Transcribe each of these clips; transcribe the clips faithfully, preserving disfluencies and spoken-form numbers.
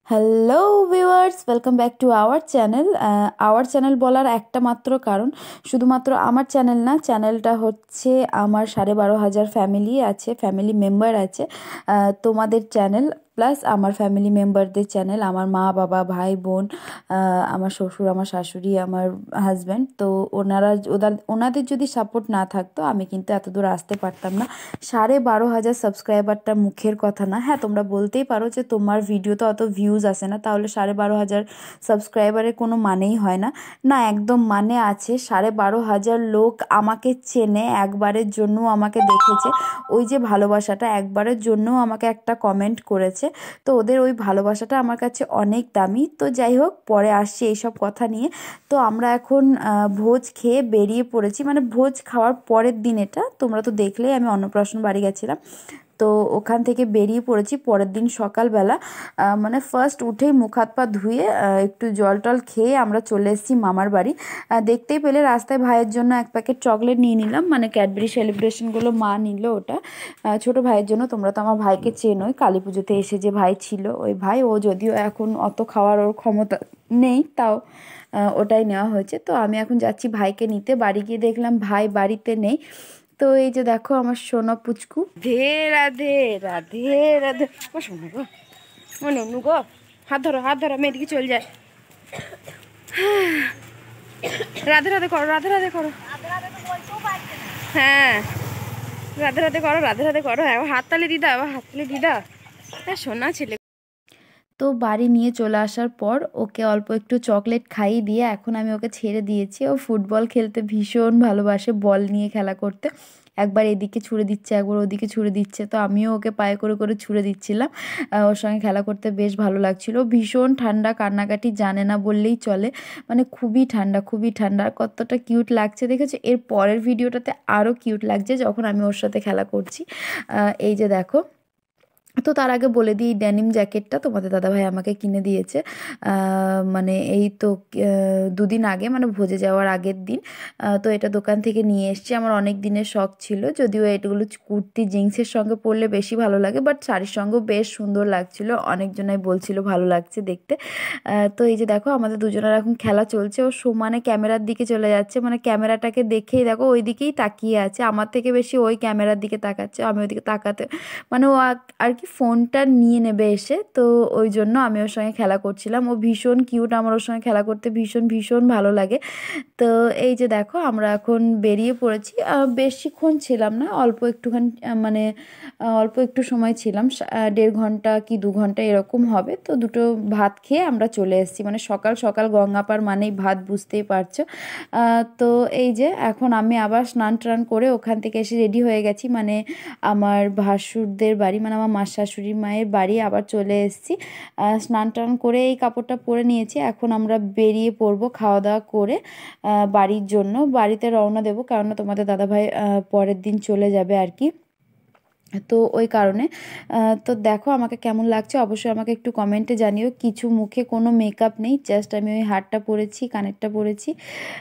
Hello viewers, welcome back to our channel. Our channel বলার একটা মাত্র কারণ, শুধুমাত্র আমার চ্যানেল না, চ্যানেলটা হচ্ছে আমার সাড়ে বারো হাজার ফ্যামিলি আছে, ফ্যামিলি মেম্বার আছে। আহ, তোমাদের চ্যানেল প্লাস আমার ফ্যামিলি মেম্বারদের চ্যানেল, আমার মা বাবা ভাই বোন, আহ, আমার শ্বশুর আমার শাশুড়ি আমার হাজব্যান্ড। তো ওনারা ওদের ওনাদের যদি সাপোর্ট না থাকতো আমি কিন্তু এত দূর আসতে পারতাম না। সাড়ে বারো হাজার সাবস্ক্রাইবারটা মুখের কথা না। হ্যাঁ, তোমরা বলতেই পারো যে তোমার ভিডিওতে অত ভিউজ আসে না, তাহলে সাড়ে বারো হাজার সাবস্ক্রাইবারের কোনো মানেই হয় না। না, একদম মানে আছে। সাড়ে বারো হাজার লোক আমাকে চেনে, একবারের জন্য আমাকে দেখেছে। ওই যে ভালোবাসাটা, একবারের জন্য আমাকে একটা কমেন্ট করেছে। তো ওদের ওই ভালোবাসাটা আমার কাছে অনেক দামি। তো যাই হোক, পরে আসছি এইসব কথা নিয়ে। তো আমরা এখন ভোজ খেয়ে বেরিয়ে পড়েছি, মানে ভোজ খাওয়ার পরের দিন। এটা তোমরা তো দেখলেই, আমি অন্নপ্রাশন বাড়ি গেছিলাম, তো ওখান থেকে বেরিয়ে পড়েছি পরের দিন সকালবেলা। মানে ফার্স্ট উঠেই মুখ হাত পা ধুয়ে একটু জল টল খেয়ে আমরা চলে এসেছি মামার বাড়ি। দেখতেই পেলে রাস্তায় ভাইয়ের জন্য এক প্যাকেট চকলেট নিয়ে নিলাম, মানে ক্যাডবেরি সেলিব্রেশনগুলো মা নিল ওটা ছোট ভাইয়ের জন্য। তোমরা তো আমার ভাইকে চেনোই, কালী পুজোতে এসে যে ভাই ছিল ওই ভাই। ও যদিও এখন অত খাওয়ার ওর ক্ষমতা নেই, তাও ওটাই নেওয়া হয়েছে। তো আমি এখন যাচ্ছি ভাইকে নিতে। বাড়ি গিয়ে দেখলাম ভাই বাড়িতে নেই। তো এই যে দেখো আমার সোনা পুচকু। ধে রাধে রাধে রাধে, ও শোনো গো, মনে অনু গো, হাত ধরো হাত ধরো, মেয়েদিকে চলে যায়। রাধে রাধে করো, রাধে রাধে করো। হ্যাঁ, রাধে রাধে করো, রাধে রাধে করো। এবার হাততালি দিদা, এবার হাততালি দিদা। হ্যাঁ, সোনা ছেলে। তো বাড়ি নিয়ে চলে আসার পর ওকে অল্প একটু চকলেট খাইয়ে দিয়ে এখন আমি ওকে ছেড়ে দিয়েছি। ও ফুটবল খেলতে ভীষণ ভালোবাসে, বল নিয়ে খেলা করতে। একবার এদিকে ছুঁড়ে দিচ্ছে, একবার ওদিকে ছুঁড়ে দিচ্ছে। তো আমিও ওকে পায়ে করে করে ছুঁড়ে দিচ্ছিলাম। ওর সঙ্গে খেলা করতে বেশ ভালো লাগছিল। ভীষণ ঠান্ডা, কান্নাকাটি জানে না বললেই চলে, মানে খুবই ঠান্ডা খুবই ঠান্ডা। কতটা কিউট লাগছে দেখেছো। এর পরের ভিডিওটাতে আরও কিউট লাগছে যখন আমি ওর সাথে খেলা করছি। এই যে দেখো। তো তার আগে বলে দিই, ড্যানিম জ্যাকেটটা তোমাদের দাদাভাই আমাকে কিনে দিয়েছে, মানে এই তো দুদিন আগে, মানে ভোজে যাওয়ার আগের দিন। তো এটা দোকান থেকে নিয়ে এসেছি। আমার অনেক দিনের শখ ছিল, যদিও এগুলো কুর্তি জিন্সের সঙ্গে পরলে বেশি ভালো লাগে, বাট শাড়ির সঙ্গেও বেশ সুন্দর লাগছিল। অনেকজনাই বলছিল ভালো লাগছে দেখতে। তো এই যে দেখো আমাদের দুজনের এখন খেলা চলছে। ও সমানে ক্যামেরার দিকে চলে যাচ্ছে, মানে ক্যামেরাটাকে দেখেই দেখো ওই দিকেই তাকিয়ে আছে। আমার থেকে বেশি ওই ক্যামেরার দিকে তাকাচ্ছে, আমি ওইদিকে তাকাতে, মানে ও আর কি ফোনটা নিয়ে নেবে এসে। তো ওই জন্য আমি ওর সঙ্গে খেলা করছিলাম। ও ভীষণ কিউট, আমার ওর সঙ্গে খেলা করতে ভীষণ ভীষণ ভালো লাগে। তো এই যে দেখো আমরা এখন বেরিয়ে পড়েছি। বেশিক্ষণ ছিলাম না, অল্প একটুখানি, মানে অল্প একটু সময় ছিলাম, দেড় ঘন্টা কি দু ঘন্টা এরকম হবে। তো দুটো ভাত খেয়ে আমরা চলে এসেছি, মানে সকাল সকাল গঙ্গাপার মানেই ভাত, বুঝতেই পারছো। তো এই যে এখন আমি আবার স্নান টান করে ওখান থেকে এসে রেডি হয়ে গেছি, মানে আমার ভাসুরদের বাড়ি, মানে আমার মা শাশুড়ি মায়ের বাড়ি আবার চলে এসেছি। স্নান টান করে এই কাপড়টা পরে নিয়েছি। এখন আমরা বেরিয়ে পড়বো খাওয়া দাওয়া করে বাড়ির জন্য, বাড়িতে রওনা দেবো, কারণ তোমাদের দাদাভাই পরের দিন চলে যাবে আর কি। তো ওই কারণে। তো দেখো আমাকে কেমন লাগছে অবশ্যই আমাকে একটু কমেন্টে জানিও। কিছু মুখে কোনো মেকআপ নেই, জাস্ট আমি ওই হারটা পরেছি, কানেরটা পরেছি।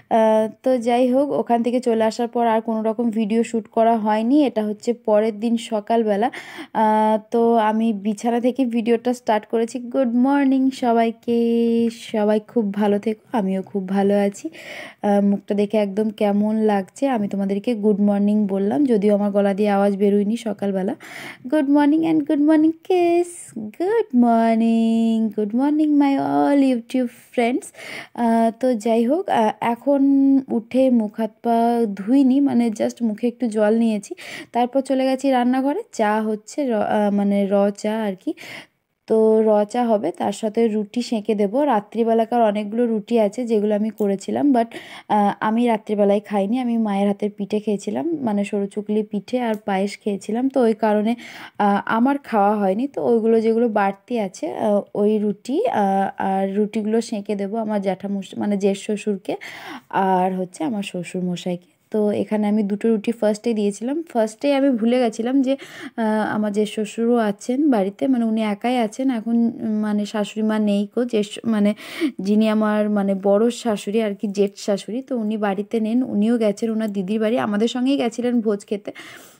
তো যাই হোক, ওখান থেকে চলে আসার পর আর কোনো রকম ভিডিও শ্যুট করা হয়নি। এটা হচ্ছে পরের দিন সকালবেলা। তো আমি বিছানা থেকে ভিডিওটা স্টার্ট করেছি। গুড মর্নিং সবাইকে, সবাই খুব ভালো থেকো, আমিও খুব ভালো আছি। মুখটা দেখে একদম কেমন লাগছে আমি তোমাদেরকে গুড মর্নিং বললাম, যদিও আমার গলা দিয়ে আওয়াজ বেরোয়নি সকালবেলা। Good morning and good morning kiss. Good morning, good morning my all YouTube friends. তো যাই হোক, এখন উঠে মুখ হাত পা ধুইনি, মানে জাস্ট মুখে একটু জল নিয়েছি, তারপর চলে গেছি রান্নাঘরে। চা হচ্ছে, মানে র চা আর কি। তো র চা হবে, তার সাথে রুটি সেঁকে দেবো। রাত্রিবেলাকার অনেকগুলো রুটি আছে যেগুলো আমি করেছিলাম, বাট আমি রাত্রিবেলায় খাইনি। আমি মায়ের হাতের পিঠে খেয়েছিলাম, মানে সরু চুকলি পিঠে আর পায়েস খেয়েছিলাম। তো ওই কারণে আমার খাওয়া হয়নি। তো ওইগুলো যেগুলো বাড়তি আছে, ওই রুটি আর রুটিগুলো সেঁকে দেবো আমার জ্যাঠামশাই, মানে জেঠ শ্বশুরকে, আর হচ্ছে আমার শ্বশুর মশাইকে। তো এখানে আমি দুটো রুটি ফার্স্টে দিয়েছিলাম। ফার্স্টেই আমি ভুলে গেছিলাম যে আমার যে শ্বশুরও আছেন বাড়িতে, মানে উনি একাই আছেন এখন, মানে শাশুড়ি মা নেই কো, যে মানে যিনি আমার মানে বড় শাশুড়ি আর কি, জেঠ শাশুড়ি, তো উনি বাড়িতে নেন। উনিও গেছেন ওনার দিদির বাড়ি, আমাদের সঙ্গেই গেছিলেন ভোজ খেতে।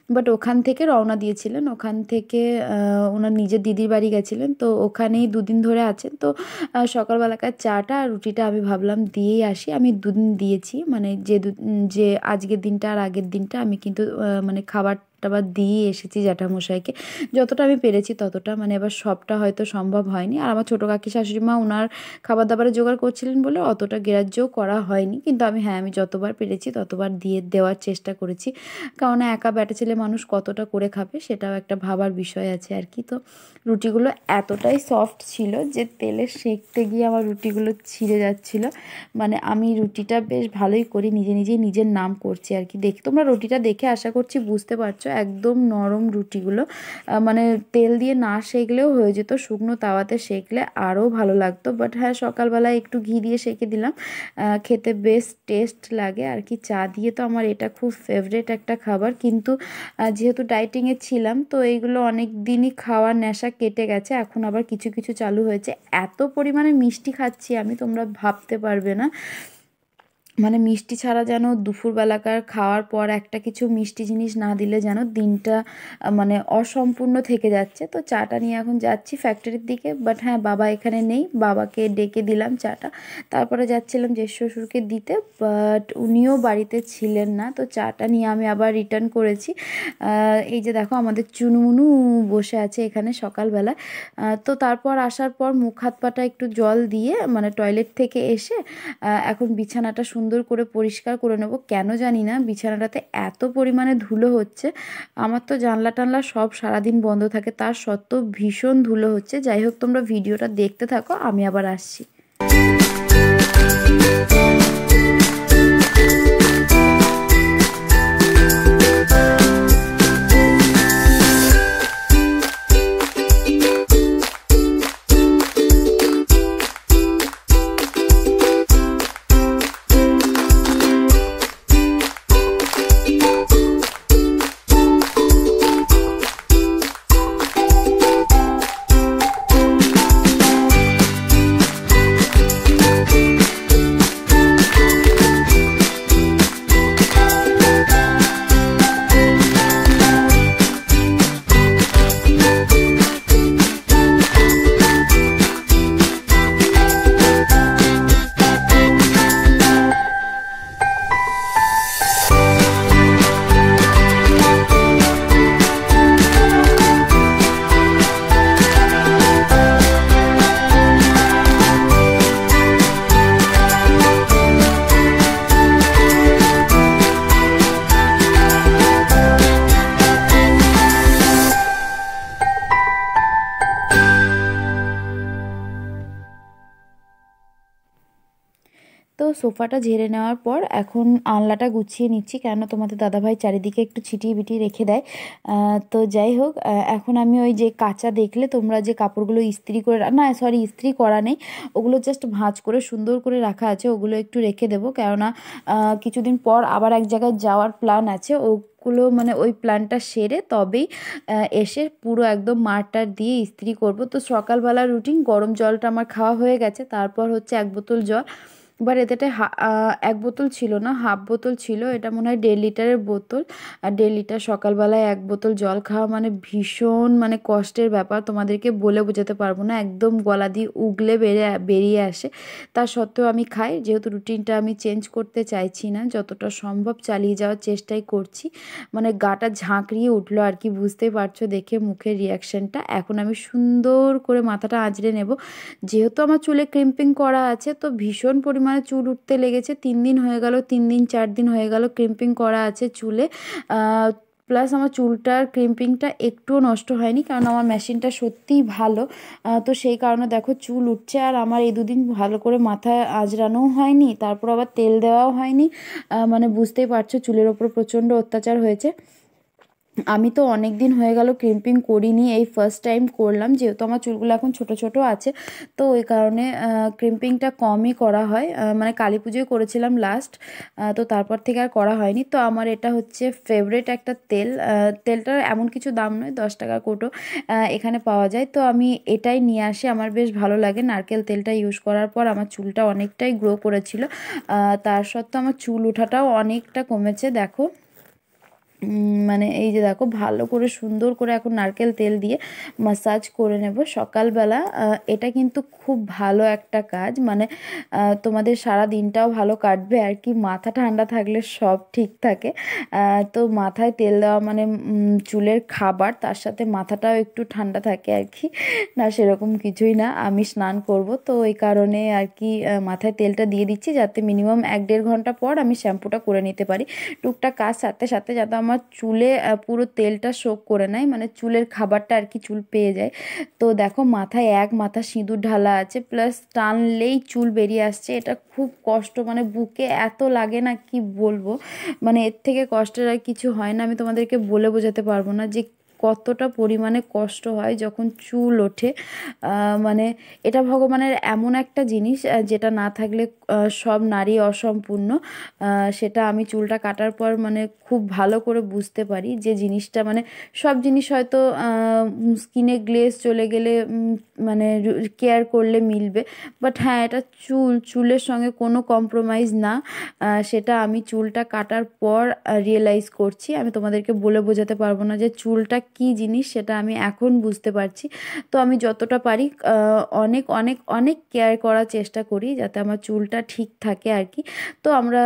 বাট ওখান থেকে রওনা দিয়েছিলেন, ওখান থেকে ওনার নিজের দিদির বাড়ি গেছিলেন, তো ওখানেই দুদিন ধরে আছেন। তো সকালবেলাকার চাটা আর রুটিটা আমি ভাবলাম দিয়েই আসি। আমি দুদিন দিয়েছি, মানে যে দু যে আজকের দিনটা আর আগের দিনটা আমি কিন্তু মানে খাবার টাবার দিয়ে এসেছি জ্যাঠামশাইকে, যতটা আমি পেরেছি ততটা। মানে এবার সবটা হয়তো সম্ভব হয়নি। আর আমার ছোটো কাকি শাশুড়ি মা ওনার খাবার দাবারের জোগাড় করছিলেন বলে অতটা গ্রাহ্যও করা হয়নি, কিন্তু আমি হ্যাঁ আমি যতবার পেরেছি ততবার দিয়ে দেওয়ার চেষ্টা করেছি। কারণ একা ব্যাটা ছেলে মানুষ কতটা করে খাবে সেটাও একটা ভাবার বিষয় আছে আর কি। তো রুটিগুলো এতটাই সফট ছিল যে তেলে সেঁকতে গিয়ে আমার রুটিগুলো ছিঁড়ে যাচ্ছিল। মানে আমি রুটিটা বেশ ভালোই করি, নিজে নিজেই নিজের নাম করছি আর কি। দেখি তোমরা রুটিটা দেখে আশা করছি বুঝতে পারছো, একদম নরম রুটিগুলো, মানে তেল দিয়ে না সেঁকলেও হয়ে যেত, শুকনো তাওয়াতে সেঁকলে আরও ভালো লাগতো। বাট হ্যাঁ সকালবেলায় একটু ঘি দিয়ে সেঁকে দিলাম, খেতে বেশ টেস্ট লাগে আর কি। চা দিয়ে তো আমার এটা খুব ফেভারিট একটা খাবার, কিন্তু যেহেতু ডায়েটিংয়ে ছিলাম তো এইগুলো অনেক দিনই খাওয়ার নেশা কেটে গেছে, এখন আবার কিছু কিছু চালু হয়েছে। এত পরিমাণে মিষ্টি খাচ্ছি আমি তোমরা ভাবতে পারবে না। মানে মিষ্টি ছাড়া যেন দুপুরবেলাকার খাওয়ার পর একটা কিছু মিষ্টি জিনিস না দিলে যেন দিনটা মানে অসম্পূর্ণ থেকে যাচ্ছে। তো চাটা নিয়ে এখন যাচ্ছি ফ্যাক্টরির দিকে। বাট হ্যাঁ বাবা এখানে নেই, বাবাকে ডেকে দিলাম চাটা, তারপরে যাচ্ছিলাম জেঠু শ্বশুরকে দিতে, বাট উনিও বাড়িতে ছিলেন না। তো চাটা নিয়ে আমি আবার রিটার্ন করেছি। এই যে দেখো আমাদের চুনুমুনু বসে আছে এখানে সকালবেলা। তো তারপর আসার পর মুখ হাত পাটা একটু জল দিয়ে মানে টয়লেট থেকে এসে এখন বিছানাটা সুন্দর করে পরিষ্কার করে নেব। কেন জানি না বিছানাটাতে এত পরিমাণে ধুলো হচ্ছে, আমার তো জানলা টানলা সব সারাদিন বন্ধ থাকে, তার সত্ত্বেও ভীষণ ধুলো হচ্ছে। যাই হোক তোমরা ভিডিওটা দেখতে থাকো, আমি আবার আসছি। তো সোফাটা ঝেড়ে নেওয়ার পর এখন আনলাটা গুছিয়ে নিচ্ছি, কেন তোমাদের দাদাভাই চারিদিকে একটু ছিটিয়ে বিটিয়ে রেখে দেয়। তো যাই হোক এখন আমি ওই যে কাঁচা দেখলে তোমরা যে কাপড়গুলো ইস্ত্রি করে, না সরি ইস্ত্রি করা নেই, ওগুলো জাস্ট ভাঁজ করে সুন্দর করে রাখা আছে, ওগুলো একটু রেখে দেবো। কেননা কিছুদিন পর আবার এক জায়গায় যাওয়ার প্ল্যান আছে, ও গুলো মানে ওই প্ল্যানটা সেরে তবেই এসে পুরো একদম মারটার দিয়ে ইস্ত্রি করব। তো সকালবেলা রুটিন গরম জলটা আমার খাওয়া হয়ে গেছে, তারপর হচ্ছে এক বোতল জল। এবার এটাতে এক বোতল ছিল না, হাফ বোতল ছিল, এটা মনে হয় দেড় লিটারের বোতল। আর দেড় লিটার সকালবেলায় এক বোতল জল খাওয়া মানে ভীষণ মানে কষ্টের ব্যাপার, তোমাদেরকে বলে বোঝাতে পারবো না, একদম গলা দিয়ে উগলে বেরিয়ে বেরিয়ে আসে। তা সত্ত্বেও আমি খাই, যেহেতু রুটিনটা আমি চেঞ্জ করতে চাইছি না, যতটা সম্ভব চালিয়ে যাওয়ার চেষ্টাই করছি। মানে গাটা ঝাঁকড়িয়ে উঠলো আর কি, বুঝতেই পারছো দেখে মুখের রিয়াকশানটা। এখন আমি সুন্দর করে মাথাটা আঁচড়ে নেব, যেহেতু আমার চুলে ক্রিম্পিং করা আছে তো ভীষণ পরিমাণে মানে চুল উঠতে লেগেছে। তিন দিন হয়ে গেল, তিন দিন চার দিন হয়ে গেল ক্রিম্পিং করা আছে চুলে। প্লাস আমার চুলটার ক্রিম্পিংটা একটুও নষ্ট হয়নি, কারণ আমার মেশিনটা সত্যিই ভালো। তো সেই কারণে দেখো চুল উঠছে, আর আমার এই দুদিন ভালো করে মাথায় আঁচড়ানোও হয়নি, তারপর আবার তেল দেওয়াও হয়নি। মানে বুঝতেই পারছো চুলের ওপর প্রচণ্ড অত্যাচার হয়েছে। আমি তো অনেক দিন হয়ে গেল ক্রিম্পিং করিনি, এই ফার্স্ট টাইম করলাম, যেহেতু আমার চুলগুলো এখন ছোট ছোট আছে তো ওই কারণে ক্রিম্পিংটা কমই করা হয়। মানে কালী পুজোয় করেছিলাম লাস্ট, তো তারপর থেকে আর করা হয়নি। তো আমার এটা হচ্ছে ফেভারিট একটা তেল, তেলটার এমন কিছু দাম নয়, দশ টাকা কোটো এখানে পাওয়া যায়। তো আমি এটাই নিয়ে আসি, আমার বেশ ভালো লাগে। নারকেল তেলটা ইউজ করার পর আমার চুলটা অনেকটাই গ্রো করেছিল, তার সত্ত্বেও আমার চুল ওঠাটাও অনেকটা কমেছে। দেখো মানে এই যে দেখো ভালো করে সুন্দর করে এখন নারকেল তেল দিয়ে মাসাজ করে নেব সকালবেলা। এটা কিন্তু খুব ভালো একটা কাজ, মানে তোমাদের সারা দিনটাও ভালো কাটবে আর কি। মাথা ঠান্ডা থাকলে সব ঠিক থাকে। তো মাথায় তেল দেওয়া মানে চুলের খাবার, তার সাথে মাথাটাও একটু ঠান্ডা থাকে আর কি। না সেরকম কিছুই না, আমি স্নান করব তো এই কারণে আর কি মাথায় তেলটা দিয়ে দিচ্ছি, যাতে মিনিমাম এক দেড় ঘন্টা পর আমি শ্যাম্পুটা করে নিতে পারি। টুকটাক কাজ সাথে সাথে যাতে আমার চুলে পুরো তেলটা সোক করে নেয়, মানে চুলের খাবারটা আর কি চুল পেয়ে যায়। তো দেখো মাথায় এক মাথা সিঁদুর ঢালা আছে, প্লাস টানলেই চুল বেরিয়ে আসছে। এটা খুব কষ্ট, মানে বুকে এত লাগে না কি বলবো, মানে এর থেকে কষ্টের আর কিছু হয় না। আমি তোমাদেরকে বলে বোঝাতে পারবো না যে কতটা পরিমাণে কষ্ট হয় যখন চুল ওঠে। মানে এটা ভগবানের এমন একটা জিনিস যেটা না থাকলে সব নারী অসম্পূর্ণ। সেটা আমি চুলটা কাটার পর মানে খুব ভালো করে বুঝতে পারি যে জিনিসটা, মানে সব জিনিস হয়তো স্কিনে গ্লেজ চলে গেলে মানে কেয়ার করলে মিলবে, বাট হ্যাঁ এটা চুল, চুলের সঙ্গে কোনো কম্প্রোমাইজ না। সেটা আমি চুলটা কাটার পর রিয়েলাইজ করছি। আমি তোমাদেরকে বলে বোঝাতে পারবো না যে চুলটা কি জিনিস, সেটা আমি এখন বুঝতে পারছি। তো আমি যতটা পারি অনেক অনেক অনেক কেয়ার করার চেষ্টা করি যাতে আমার চুলটা ঠিক থাকে আর কি। তো আমরা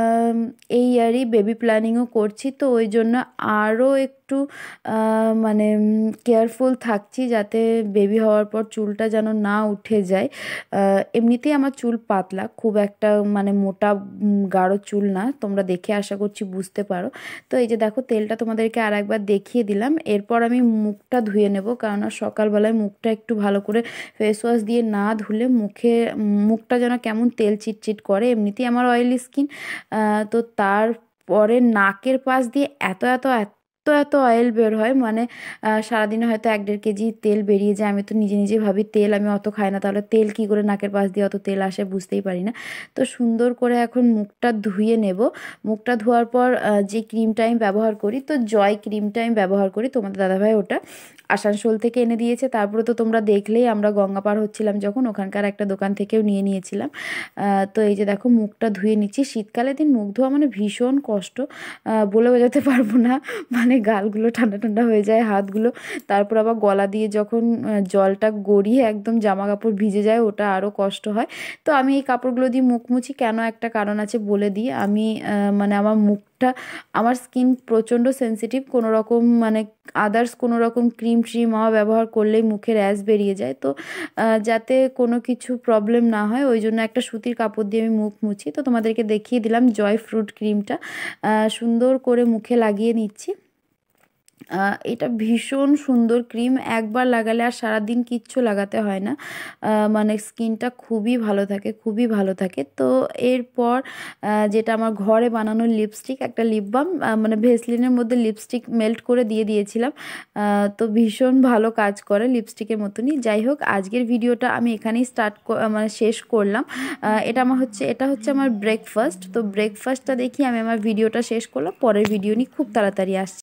এই ইয়ারই বেবি প্ল্যানিংও করছি, তো ওই জন্য আরও একটু মানে কেয়ারফুল থাকছি যাতে বেবি হওয়ার পর চুলটা যেন না উঠে যায়। এমনিতেই আমার চুল পাতলা, খুব একটা মানে মোটা গাঢ় চুল না, তোমরা দেখে আশা করছি বুঝতে পারো। তো এই যে দেখো তেলটা তোমাদেরকে আর একবার দেখিয়ে দিলাম। এরপর আমি মুখটা ধুয়ে নেব, কারণ সকালবেলায় মুখটা একটু ভালো করে ফেস ওয়াশ দিয়ে না ধুলে মুখে মুখটা যেন কেমন তেল চিটচিট করে। এমনিতেই আমার অয়েলি স্কিন, তো তারপরে নাকের পাশ দিয়ে এত এত এত এত অয়েল বের হয়, মানে সারাদিনে হয়তো এক দেড় কেজি তেল বেরিয়ে যায়। আমি তো নিজে নিজে ভাবি তেল আমি অত খাই না, তাহলে তেল কী করে নাকের পাশ দিয়ে অত তেল আসে বুঝতেই পারি না। তো সুন্দর করে এখন মুখটা ধুয়ে নেব। মুখটা ধোয়ার পর যে ক্রিমটা আমি ব্যবহার করি, তো জয় ক্রিমটা আমি ব্যবহার করি। তোমাদের দাদাভাই ওটা আসানসোল থেকে এনে দিয়েছে। তারপরে তো তোমরা দেখলেই আমরা গঙ্গা পার হচ্ছিলাম যখন, ওখানকার একটা দোকান থেকেও নিয়ে নিয়েছিলাম। তো এই যে দেখো মুখটা ধুয়ে নিচ্ছি। শীতকালের দিন মুখ ধোয়া মানে ভীষণ কষ্ট, বলে বোঝাতে পারবো না। মানে গালগুলো ঠান্ডা ঠান্ডা হয়ে যায়, হাতগুলো, তারপর আবার গলা দিয়ে যখন জলটা গড়িয়ে একদম জামা কাপড় ভিজে যায় ওটা আরও কষ্ট হয়। তো আমি এই কাপড়গুলো দিয়ে মুখ মুছি কেন, একটা কারণ আছে বলে দিই। আমি মানে আমার মুখটা, আমার স্কিন প্রচণ্ড সেন্সিটিভ, কোনো রকম মানে আদার্স কোনো রকম ক্রিম ট্রিম আমার ব্যবহার করলেই মুখে র্যাশ বেরিয়ে যায়। তো যাতে কোনো কিছু প্রবলেম না হয় ওই জন্য একটা সুতির কাপড় দিয়ে আমি মুখ মুছি। তো তোমাদেরকে দেখিয়ে দিলাম জয় ফ্রুট ক্রিমটা সুন্দর করে মুখে লাগিয়ে নিচ্ছি। এটা ভীষণ সুন্দর ক্রিম, একবার লাগালে আর সারাদিন কিচ্ছু লাগাতে হয় না, মানে স্কিনটা খুবই ভালো থাকে, খুবই ভালো থাকে। তো এরপর যেটা আমার ঘরে বানানো লিপস্টিক, একটা লিপ বাম, মানে ভেসলিনের মধ্যে লিপস্টিক মেল্ট করে দিয়ে দিয়েছিলাম, তো ভীষণ ভালো কাজ করে লিপস্টিকের মতনই। যাই হোক আজকের ভিডিওটা আমি এখানেই স্টার্ট মানে শেষ করলাম। এটা আমার হচ্ছে এটা হচ্ছে আমার ব্রেকফাস্ট। তো ব্রেকফাস্টটা দেখি আমি আমার ভিডিওটা শেষ করলাম, পরের ভিডিও নিয়ে খুব তাড়াতাড়ি আসছি।